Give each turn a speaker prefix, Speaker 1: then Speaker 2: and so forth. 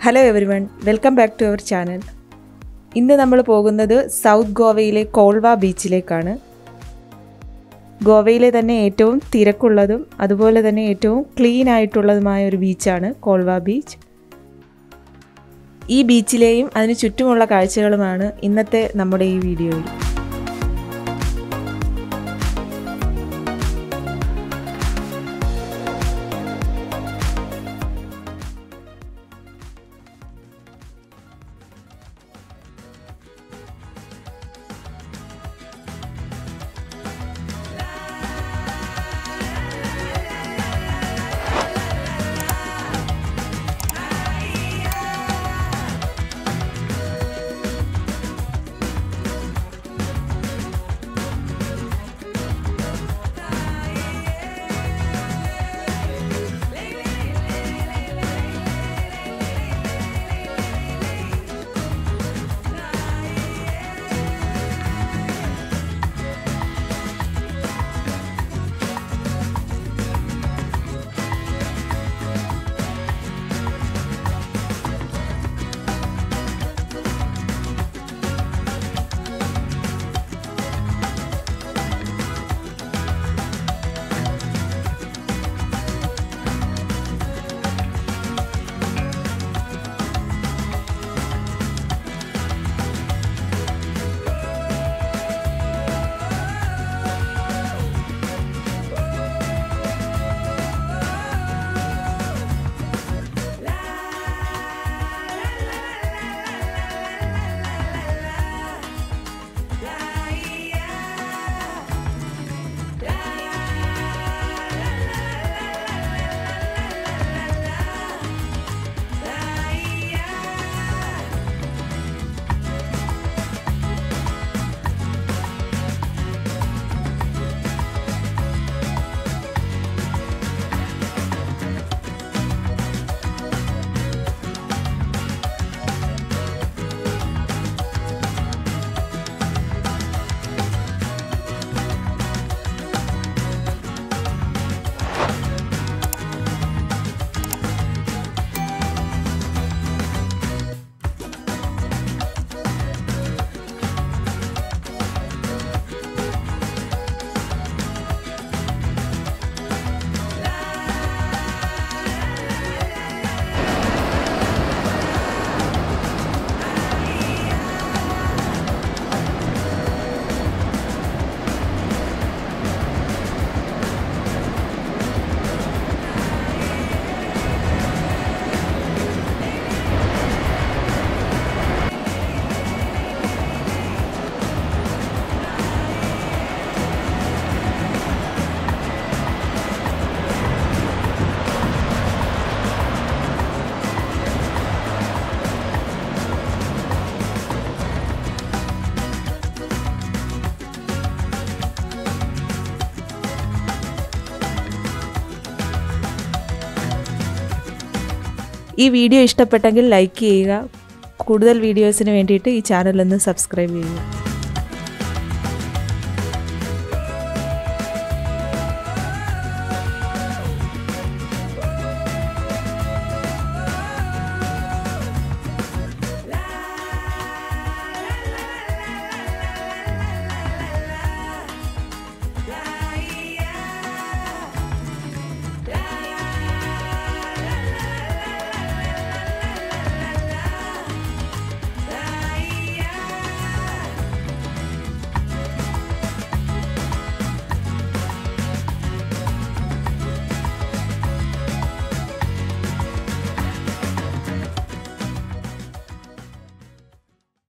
Speaker 1: Hello everyone, welcome back to our channel. ഇന്ന് നമ്മൾ പോകുന്നത് സൗത്ത് ഗോവയിലെ കോൾവ ബീച്ചിലേക്കാണ്. ഗോവയിലെ തന്നെ ഏറ്റവും തിരക്കുള്ളതും അതുപോലെ തന്നെ ഏറ്റവും ക്ലീൻ ആയിട്ടുള്ളതുമായ ഒരു ബീച്ചാണ് കോൾവ ബീച്ച്. ഈ ബീച്ചിലെയും അതിന് ചുറ്റുമുള്ള കാഴ്ചകളുമാണ് ഇന്നത്തെ നമ്മുടെ ഈ വീഡിയോയിൽ. ഈ വീഡിയോ ഇഷ്ടപ്പെട്ടെങ്കിൽ ലൈക്ക് ചെയ്യുക. കൂടുതൽ വീഡിയോസിന് വേണ്ടിയിട്ട് ഈ ചാനൽ ഒന്ന് സബ്സ്ക്രൈബ് ചെയ്യുക.